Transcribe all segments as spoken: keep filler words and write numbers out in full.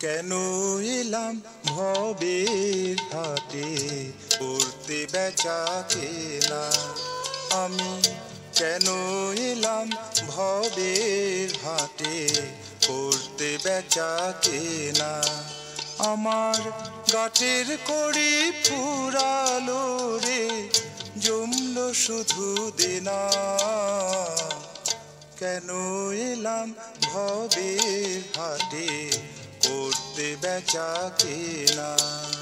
কেন এলাম ভবের হাটে করতে বেচা কেনা? আমি কেন এলাম ভবের হাটে করতে বেচা কেনা? আমার গাটের কড়ি ফুরালো রে, জমলো শুধু দেনা। কেন এলাম ভবের হাটে করতে বেচা কেনা?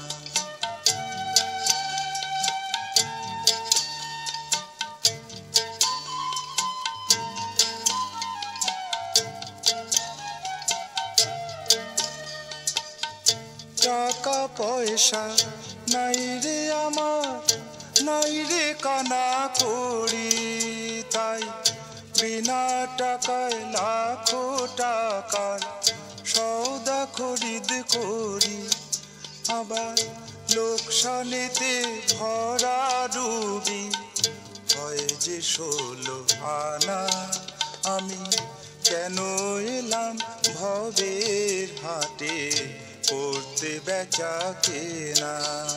টাকা পয়সা নাই রে আমার, নাই রে কানা করি, তাই বিনা টাকায় লাখো টাকার সওদা খরিদ করি। আবার লোকসানেতে ভরা ডুবি, হয় যে ষোলো আনা। আমি কেন এলাম ভবের হাটে করতে বেচা কেনা?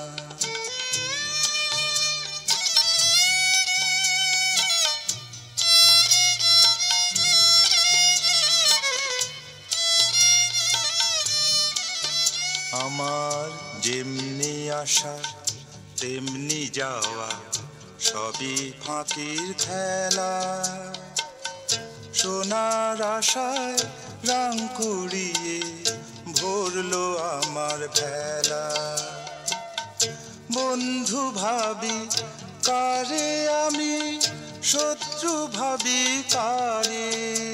আমার যেমনি আসা তেমনি যাওয়া, সবই ফাঁকির খেলা। সোনার আশায় রং কুড়িয়ে ভরলো আমার ভেলা। বন্ধু ভাবি কারে আমি, শত্রু ভাবি কারে।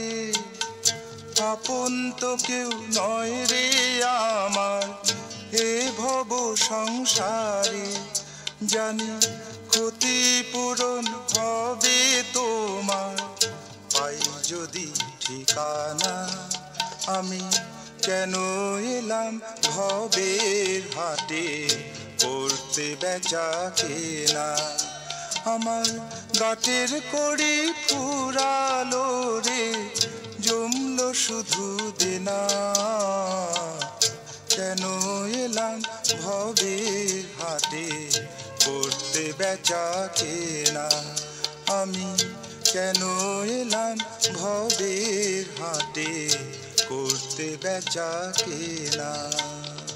আপন তো কেউ নয় রে আমার এ ভব সংসারে। জানি ক্ষতিপূরণ হবে তোমার, পাই যদি ঠিকানা। আমি কেন এলাম ভবের হাটে করতে বেচা কেনা? আমার গাটের কড়ি ফুরালো রে, জমলো শুধু দেনা। কেন এলাম ভবের হাটে করতে বেচা কেনা? আমি কেন এলাম ভবের হাটে করতে বেচা কেনা?